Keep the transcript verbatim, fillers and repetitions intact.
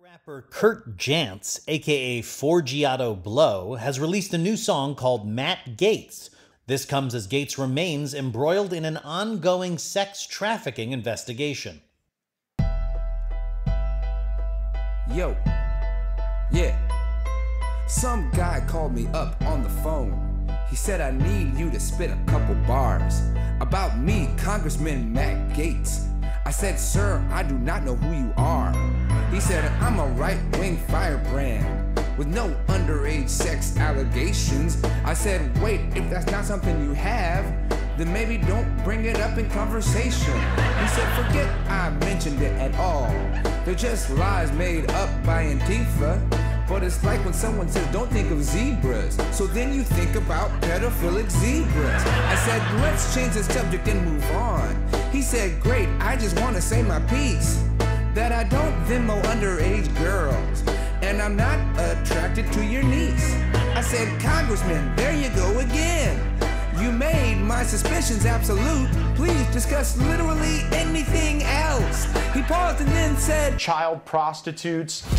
Rapper Kurt Gaetz, aka Forgiato Blow, has released a new song called Matt Gaetz. This comes as Gaetz remains embroiled in an ongoing sex trafficking investigation. Yo, yeah. Some guy called me up on the phone. He said I need you to spit a couple bars about me, Congressman Matt Gaetz. I said, sir, I do not know who you are. He said, I'm a right-wing firebrand with no underage sex allegations. I said, wait, if that's not something you have, then maybe don't bring it up in conversation. He said, forget I mentioned it at all. They're just lies made up by Antifa. But it's like when someone says, don't think of zebras. So then you think about pedophilic zebras. I said, let's change the subject and move on. He said, great, I just want to say my piece. That I don't Venmo underage girls. And I'm not attracted to your niece. I said, Congressman, there you go again. You made my suspicions absolute. Please discuss literally anything else. He paused and then said, child prostitutes,